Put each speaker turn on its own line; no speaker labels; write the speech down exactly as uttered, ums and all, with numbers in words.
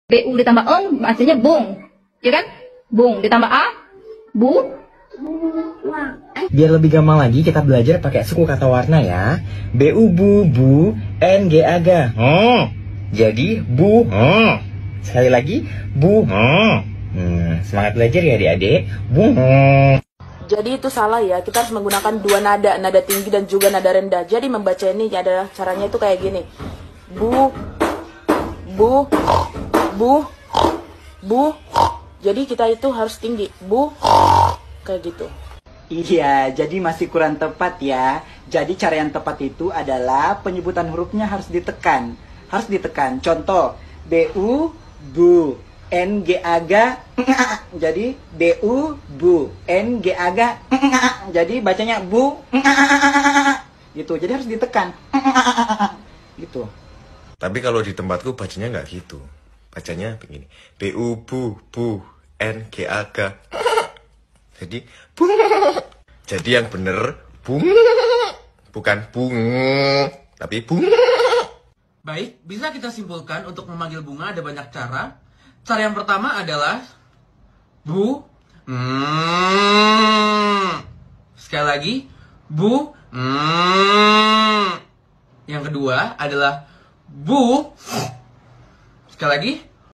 Bu ditambah eng, artinya bung. Ya kan? Bung ditambah a, bu.
Biar lebih gampang lagi kita belajar pakai suku kata warna ya. Bu, bu, bu, N, G, aga. Hmm. Jadi bu. Hmm. Sekali lagi bu. Hmm. Hmm. Semangat belajar ya adik-adik. Bu. Hmm.
Jadi itu salah ya, kita harus menggunakan dua nada, nada tinggi dan juga nada rendah. Jadi membaca ini adalah caranya itu kayak gini. Bu, bu, bu, bu. Jadi kita itu harus tinggi, bu, kayak gitu.
Iya, jadi masih kurang tepat ya. Jadi cara yang tepat itu adalah penyebutan hurufnya harus ditekan. Harus ditekan. Contoh, bu, bu. N G aga jadi bu bu N G aga jadi bacanya bu gitu, jadi harus ditekan gitu.
Tapi kalau di tempatku bacanya nggak gitu, bacanya begini, bu bu bu N G aga jadi bung. Jadi yang bener bung, bukan bung tapi bung.
Baik, bisa kita simpulkan untuk memanggil bunga ada banyak cara. Cara yang pertama adalah bu. Mm. Sekali lagi, bu. Mm. Yang kedua adalah bu. Sekali lagi,